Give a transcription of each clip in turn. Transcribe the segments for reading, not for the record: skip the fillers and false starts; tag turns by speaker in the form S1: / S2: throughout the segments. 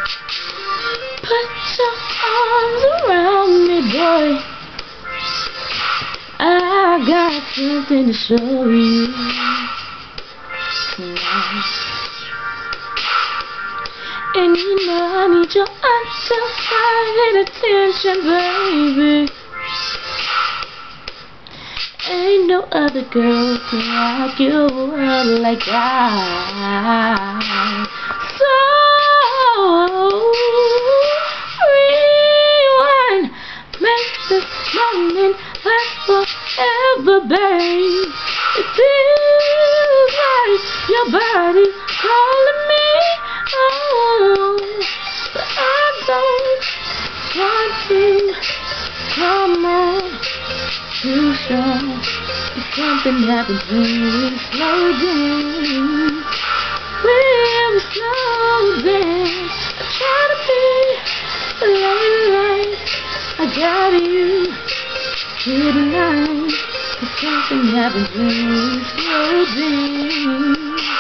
S1: Put your arms around me, boy. I got something to show you tonight. And you know I need your undivided attention, baby. Ain't no other girl can rock your world like I. So rewind, make this moment last forever, babe. It feels like your body's calling me. Oh, but I don't want to. Come on, too strong. If something happens when we slow down, we'll slow down. I try to be like I got you here tonight. If something happens when we slow down,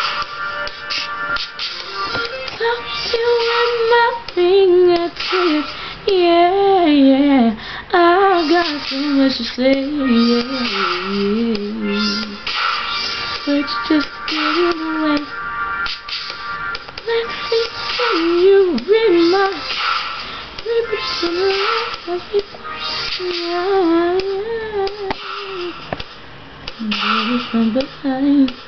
S1: touch you with my fingertips. Yeah, yeah, I got so much to say, yeah. But just get in the way. Let me see you read my lips and baby from behind.